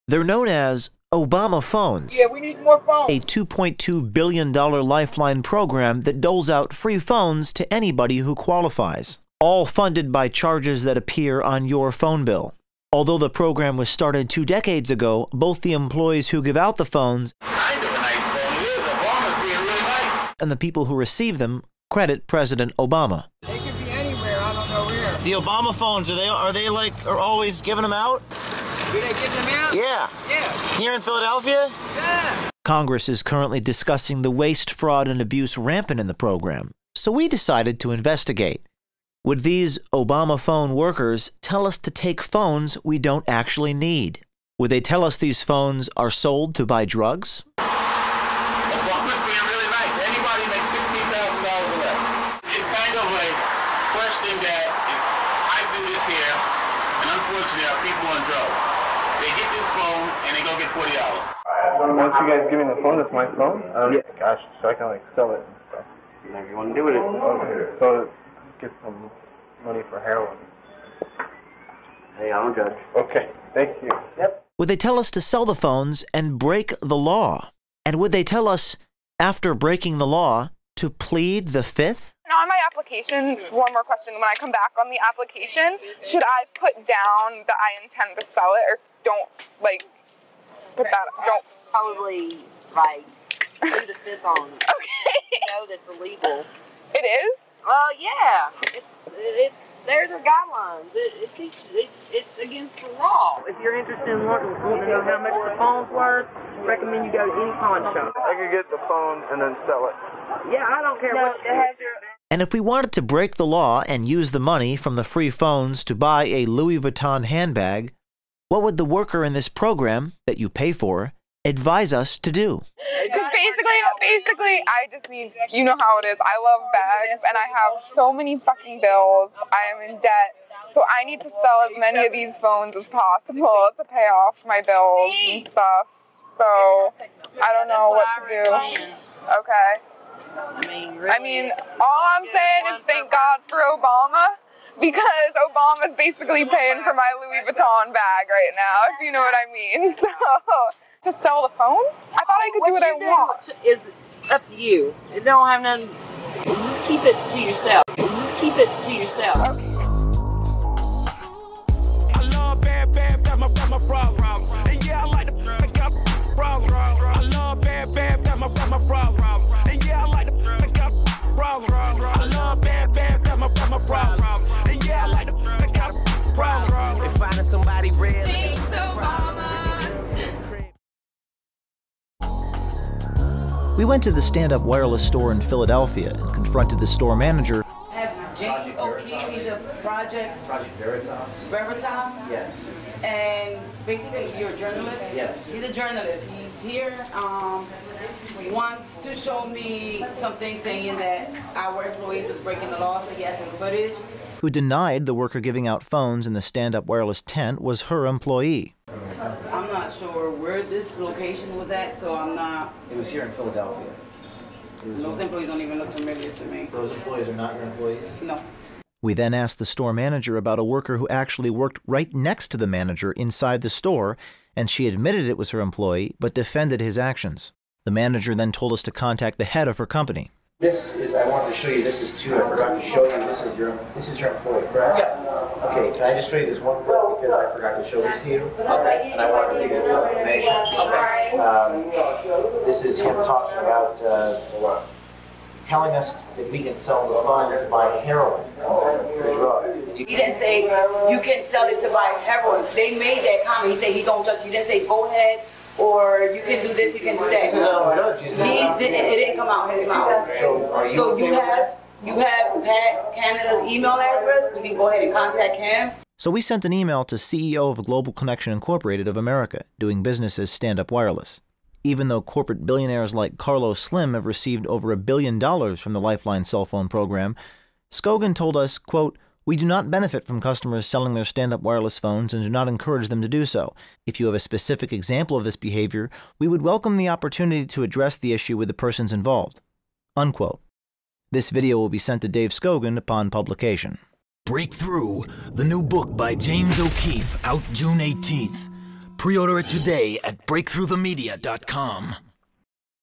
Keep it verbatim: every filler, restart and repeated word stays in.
They're known as Obama phones. Yeah, we need more phones. A two point two billion dollar LifeLine program that doles out free phones to anybody who qualifies, all funded by charges that appear on your phone bill. Although the program was started two decades ago, both the employees who give out the phones Kind of a nice phone. It is. Obama's being really nice. and the people who receive them credit President Obama. They could be anywhere. I don't know where. The Obama phones, are they are they like are always giving them out? Do they give them out? Yeah. Yeah. Here in Philadelphia? Yeah. Congress is currently discussing the waste, fraud, and abuse rampant in the program, so we decided to investigate. Would these Obama phone workers tell us to take phones we don't actually need? Would they tell us these phones are sold to buy drugs? Obama's being really nice. Anybody makes sixteen thousand dollars or less. It's kind of a question that I do this here, and unfortunately, our people on drugs. They get this phone and they go get forty dollars. Once you guys give me the phone, it's my phone? Um, yeah. Gosh, so I can like sell it and stuff. Whatever you want to do with it. Okay, so get some money for heroin. Hey, I don't judge. Okay, thank you. Yep. Would they tell us to sell the phones and break the law? And would they tell us, after breaking the law, to plead the fifth? Now on my application, one more question. When I come back on the application, should I put down that I intend to sell it, or don't, like, put that, don't? Probably, like, leave the fifth on. Okay. You know that's illegal. It is? Well, yeah. It's, it's, there's our guidelines. It, it teaches, it, it's against the law. If you're interested in wanting, wanting to know how much the phone's worth, recommend you go to any pawn shop. I could get the phone and then sell it. Yeah, I don't care No, what it has your... And if we wanted to break the law and use the money from the free phones to buy a Louis Vuitton handbag, what would the worker in this program that you pay for advise us to do? Because basically, basically, I just need, you know how it is. I love bags, and I have so many fucking bills. I am in debt. So I need to sell as many of these phones as possible to pay off my bills and stuff. So I don't know what to do. Okay. I mean, really, I mean, all I'm saying is thank God for Obama, because Obama's basically paying for my Louis Vuitton bag right now, if you know what I mean. So, to sell the phone? I thought I could do what I want. Is up to you. It don't have nothing. Just keep it to yourself. Just keep it to yourself. Okay. I love bad, bad, bad, my, my problem. And yeah, I like the I got problem. I love bad, bad, bad, my, my problem. And yeah, I like the I got problem. I love bad, bad, bad, my, my problem. And yeah, I like the I got problem. And finding somebody real. Thanks, Obama. We went to the stand-up wireless store in Philadelphia and confronted the store manager. I have James O'Keefe, he's a project. Project Veritas? Veritas? Yes. And basically you're a journalist? Yes. He's a journalist. He's here, um, wants to show me something saying that our employees was breaking the law, so he has some footage. Who denied the worker giving out phones in the stand-up wireless tent was her employee. I'm not sure where this location was at, so I'm not... It was here in Philadelphia. Those employees don't even look familiar to me. Those employees are not your employees? No. We then asked the store manager about a worker who actually worked right next to the manager inside the store, and she admitted it was her employee, but defended his actions. The manager then told us to contact the head of her company. This is, I wanted to show you, this is two, I forgot to show you, this is your, this is your employee, correct? Yes. Okay, can I just show you this one clip because I forgot to show this to you? Okay. And I wanted to give you the information. Okay. Um, this is him talking about, uh, telling us that we can sell the phone to buy heroin, the drug. He didn't say you can sell it to buy heroin. They made that comment. He said he don't judge. He didn't say go ahead or you can do this, you can do that. Because I don't judge you. He didn't. It didn't come out his mouth. So, are you So you okay with have that? you have Pat Canada's email address. You can go ahead and contact him. So we sent an email to C E O of Global Connection Incorporated of America, doing business as Stand Up Wireless. Even though corporate billionaires like Carlos Slim have received over a billion dollars from the LifeLine cell phone program, Scogan told us, quote, "We do not benefit from customers selling their stand-up wireless phones and do not encourage them to do so. If you have a specific example of this behavior, we would welcome the opportunity to address the issue with the persons involved." Unquote. This video will be sent to Dave Scogan upon publication. Breakthrough, the new book by James O'Keefe, out June eighteenth. Pre-order it today at breakthrough the media dot com.